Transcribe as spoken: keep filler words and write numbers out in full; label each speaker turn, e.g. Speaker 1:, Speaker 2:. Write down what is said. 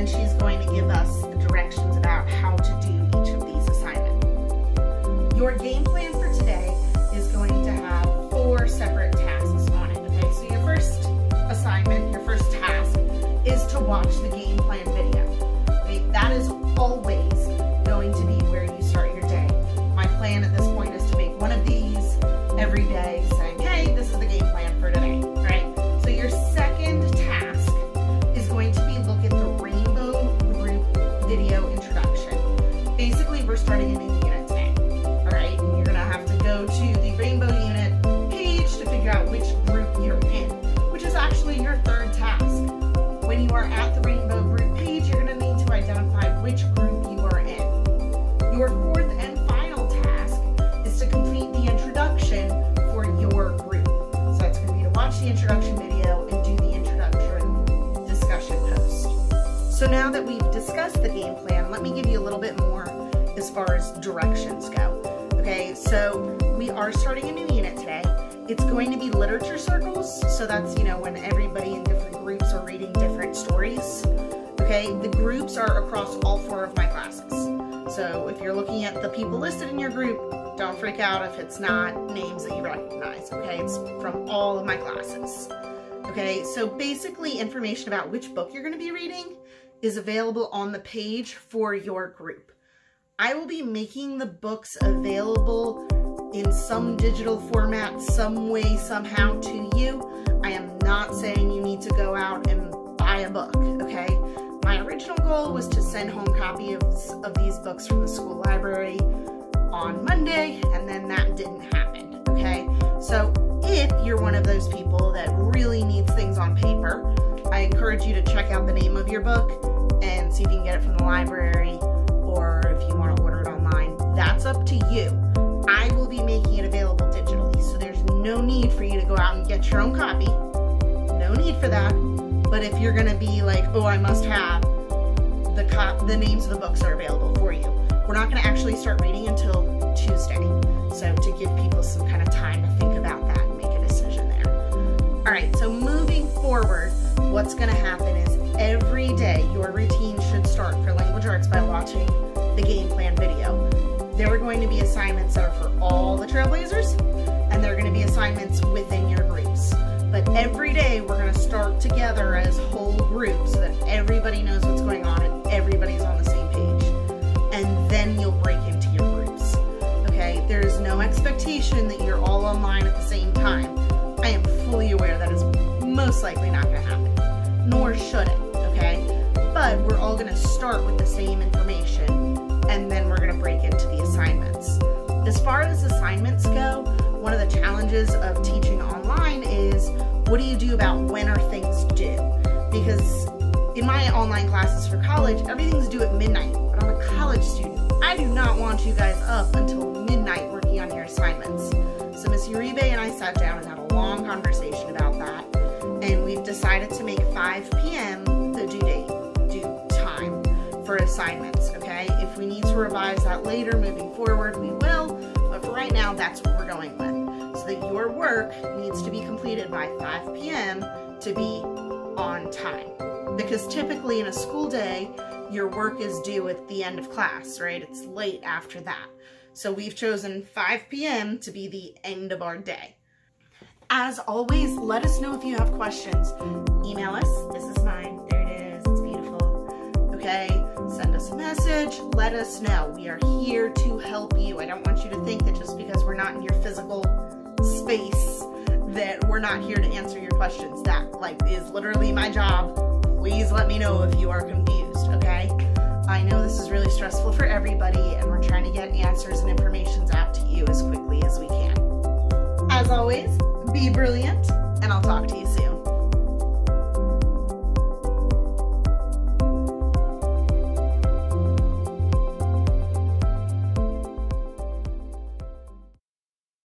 Speaker 1: and she's going to give us the directions about how to do each of these assignments. Your game plan for today is going to have four separate tasks on it, okay? So your first assignment, your first task, is to watch the game plan video. Okay? That is always going to be where you start your day. My plan at this point is to make one of these every day, saying, hey, this is the game plan for today, right? So your second task is going to be look at the Rainbow Group video introduction. Basically, we're starting a new unit today, all right? And you're gonna have to go to the Rainbow unit page to figure out which group you're in, which is actually your third task. When you are at the Rainbow Group page, you're gonna need to identify which group you are in. Your fourth and final task is to complete the introduction for your group. So that's gonna be to watch the introduction video and do the introduction discussion post. So now that we've discussed the game plan, let me give you a little bit more as far as directions go. Okay, so we are starting a new unit today. It's going to be literature circles, so that's, you know, when everybody in different groups are reading different stories. Okay, the groups are across all four of my classes. So if you're looking at the people listed in your group, don't freak out if it's not names that you recognize, okay? It's from all of my classes. Okay, so basically information about which book you're gonna be reading is available on the page for your group. I will be making the books available in some digital format, some way, somehow to you. I am not saying you need to go out and buy a book, okay? My original goal was to send home copies of, of these books from the school library on Monday, and then that didn't happen, okay? So if you're one of those people that really needs things on paper, I encourage you to check out the name of your book and see if you can get it from the library, or if you want to order it online. That's up to you. I will be making it available digitally, so there's no need for you to go out and get your own copy. No need for that. But if you're gonna be like, oh, I must have, the cop the names of the books are available for you. We're not gonna actually start reading until Tuesday. So to give people some kind of time to think about that and make a decision there. All right, so moving forward, what's gonna happen is every day your routine should start for language arts by watching the game plan video. There are going to be assignments that are for all the Trailblazers, and there are gonna be assignments within your groups. But every day we're gonna start together as whole groups so that everybody knows what's going on and everybody's on the same page. And then you'll break into your groups, okay? There is no expectation that you're all online at the same time. I am fully aware that is most likely not gonna happen, nor should it, okay? But we're all gonna start with the same information, and then we're gonna break into the assignments. As far as assignments go, one of the challenges of teaching online is, what do you do about when are things due? Because in my online classes for college, everything's due at midnight, but I'm a college student. I do not want you guys up until midnight working on your assignments. So Miss Uribe and I sat down and had a long conversation about that, and we've decided to make five P M the due date, due time for assignments, okay? If we need to revise that later moving forward, we will, but for right now, that's what we're going with. So that your work needs to be completed by five P M to be on time. Because typically in a school day, your work is due at the end of class, right? It's late after that. So we've chosen five P M to be the end of our day. As always, let us know if you have questions. Email us. This is mine. There it is. It's beautiful. Okay? Send us a message. Let us know. We are here to help you. I don't want you to think that just because we're not in your physical space that we're not here to answer your questions. That, like, is literally my job. Please let me know if you are confused, okay? I know this is really stressful for everybody, and we're trying to get answers and information out to you as quickly as we can. As always, be brilliant,